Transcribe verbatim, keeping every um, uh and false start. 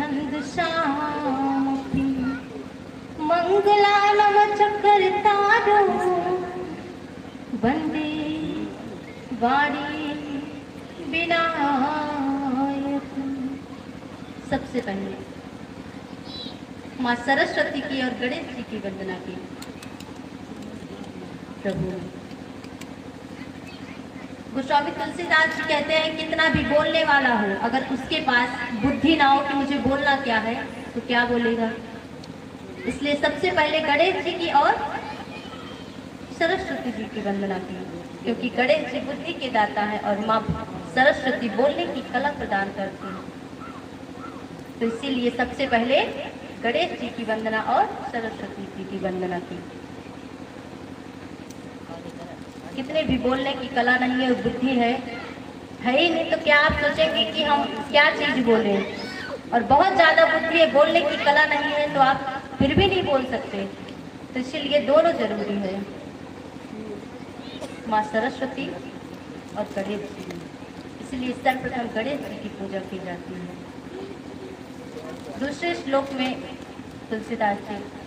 धंध श्याम मंगलानम चक्कर तारो बंदे वाणी विनायक। सबसे पहले माँ सरस्वती की और गणेश जी की वंदना की। प्रभु गोस्वामी तुलसीदास जी कहते हैं कितना भी बोलने वाला हो, अगर उसके पास बुद्धि ना हो कि मुझे बोलना क्या है तो क्या बोलेगा। इसलिए सबसे पहले गणेश जी की और सरस्वती जी की वंदना की, क्योंकि गणेश जी बुद्धि के दाता है और माँ सरस्वती बोलने की कला प्रदान करती है। तो इसीलिए सबसे पहले गणेश जी की वंदना और सरस्वती जी की वंदना की। कितने भी बोलने की कला नहीं है, बुद्धि है है ही नहीं, तो क्या आप सोचेंगे कि हम क्या चीज बोले। और बहुत ज्यादा बुद्धि है, बोलने की कला नहीं है, तो आप फिर भी नहीं बोल सकते। तो इसीलिए दोनों जरूरी है, माँ सरस्वती और गणेश जी। इसलिए सर्वप्रथम गणेश जी की पूजा की जाती है। दूसरे श्लोक में तुलसीदास जी